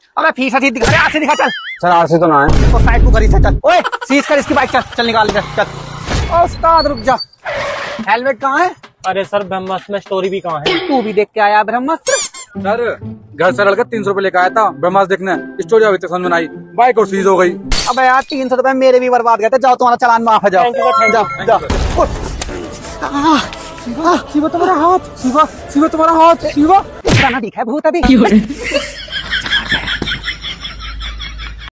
अबे फीस दिखा रहे, आरसी दिखा चल। सर आरसी तो ना है। तो साइड को करी से चल। ओए सीज कर इसकी बाइक, चल चल निकाल इधर चल। ओ उस्ताद रुक जा, हेलमेट कहाँ है? अरे सर ब्रह्मास्त्र में स्टोरी भी कहाँ है? तू भी देख के आया ब्रह्मास्त्र? सर घर से लड़का 300 रुपए लेकर आया था ब्रह्मास्त्र देखने, स्टोरी अभी तक समझ में आई, बाइक और सीज हो गई। अबे यार 300 रुपए मेरे भी बर्बाद गए थे। जाओ तुम्हारा चालान माफ है, जाओ। Thank you, sir, thank you. जाओ। शिवा तुम्हारा हाथ, शिवा तुम्हारा हाथ, शिवा गाना दिखा है भूत अभी।